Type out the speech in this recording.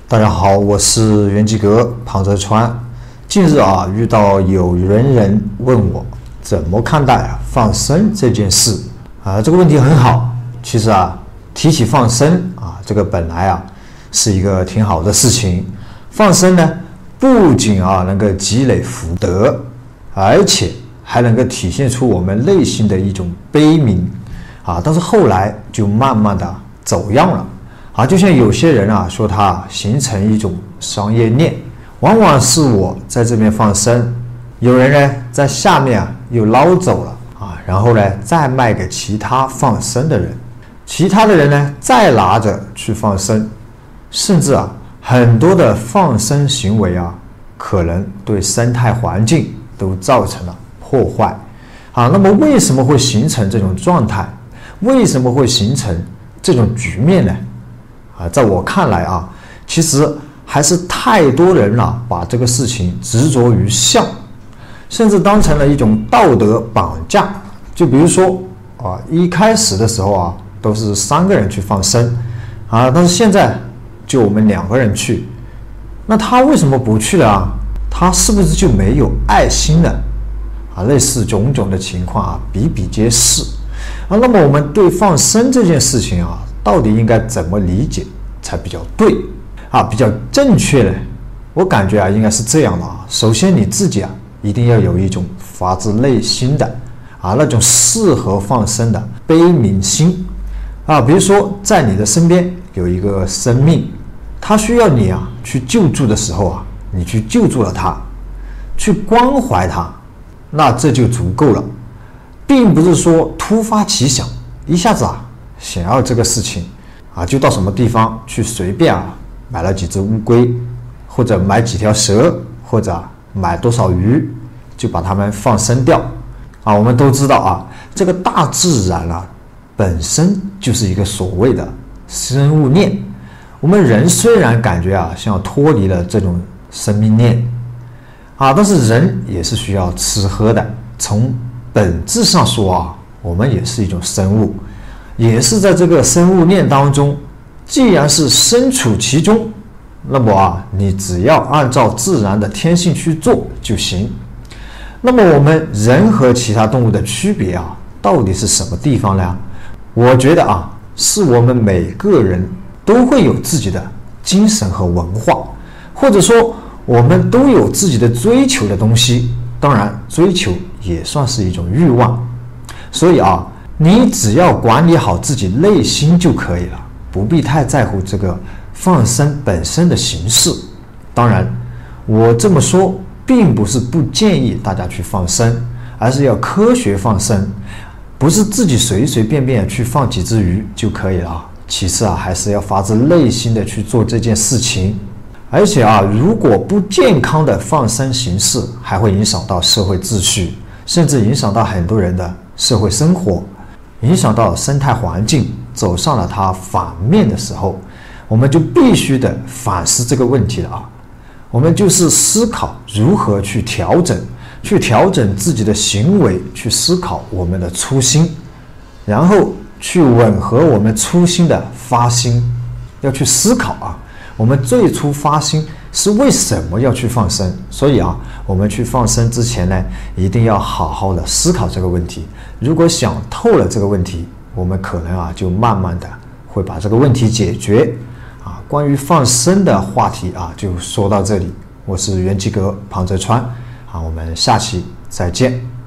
大家好，我是元吉阁庞泽川。近日遇到有人问我怎么看待放生这件事这个问题很好。其实提起放生这个本来是一个挺好的事情。放生呢，不仅能够积累福德，而且还能够体现出我们内心的一种悲悯但是后来就慢慢的走样了就像有些人说它形成一种商业链，往往是我在这边放生，有人呢在下面又捞走了然后呢再卖给其他放生的人，其他的人呢再拿着去放生，甚至很多的放生行为可能对生态环境都造成了破坏那么为什么会形成这种状态？为什么会形成这种局面呢？在我看来其实还是太多人把这个事情执着于相，甚至当成了一种道德绑架。就比如说一开始的时候都是3个人去放生但是现在就我们2个人去，那他为什么不去了他是不是就没有爱心了类似种种的情况比比皆是那么我们对放生这件事情到底应该怎么理解才比较对比较正确呢？我感觉应该是这样的首先你自己一定要有一种发自内心的那种适合放生的悲悯心比如说在你的身边有一个生命，他需要你去救助的时候你去救助了他，去关怀他，那这就足够了，并不是说突发奇想一下子想要这个事情就到什么地方去随便买了几只乌龟，或者买几条蛇，或者买多少鱼就把它们放生掉我们都知道这个大自然本身就是一个所谓的生物链，我们人虽然感觉像脱离了这种生命链但是人也是需要吃喝的，从本质上说我们也是一种生物，也是在这个生物链当中，既然是身处其中，那么你只要按照自然的天性去做就行。那么我们人和其他动物的区别到底是什么地方呢？我觉得是我们每个人都会有自己的精神和文化，或者说我们都有自己的追求的东西，当然追求也算是一种欲望。所以你只要管理好自己内心就可以了，不必太在乎这个放生本身的形式。当然我这么说并不是不建议大家去放生，而是要科学放生，不是自己随随便便去放几只鱼就可以了其次还是要发自内心的去做这件事情。而且如果不健康的放生形式，还会影响到社会秩序，甚至影响到很多人的社会生活，影响到生态环境，走上了它反面的时候，我们就必须得反思这个问题了我们就是思考如何去调整自己的行为，去思考我们的初心，然后去吻合我们初心的发心。要去思考我们最初发心是为什么要去放生，所以我们去放生之前呢，一定要好好的思考这个问题。如果想透了这个问题，我们可能就慢慢的会把这个问题解决关于放生的话题就说到这里，我是元吉阁庞泽川我们下期再见。